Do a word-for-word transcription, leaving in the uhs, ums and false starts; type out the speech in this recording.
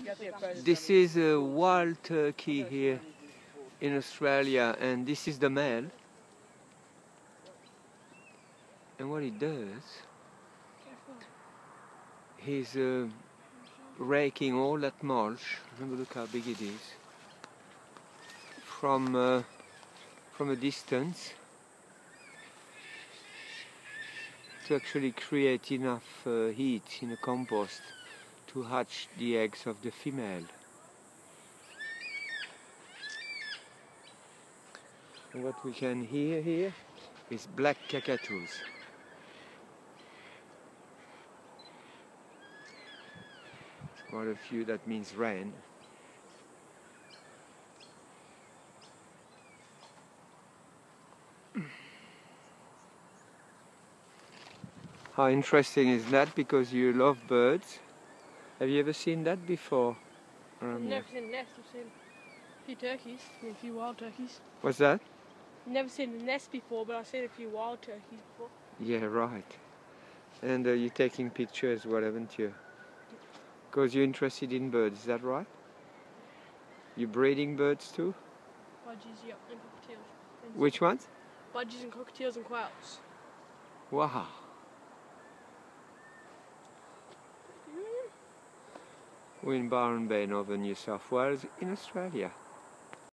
This is a wild turkey here in Australia, and this is the male. And what he does, he's uh, raking all that mulch. Remember, look how big it is. From uh, from a distance to actually create enough uh, heat in the compost to hatch the eggs of the female. And what we can hear here is black cockatoos. Quite a few, that means rain. How interesting is that, because you love birds? Have you ever seen that before? I've never seen a nest. I've seen a few turkeys, a few wild turkeys. What's that? I've never seen a nest before, but I've seen a few wild turkeys before. Yeah, right. And uh, you're taking pictures, what, haven't you? Because you're interested in birds, is that right? You're breeding birds too? Budgies, yep, and cockatiels. And Which ones? Budgies and cockatiels and quails. Wow. We're in Byron Bay, Northern New South Wales, in Australia.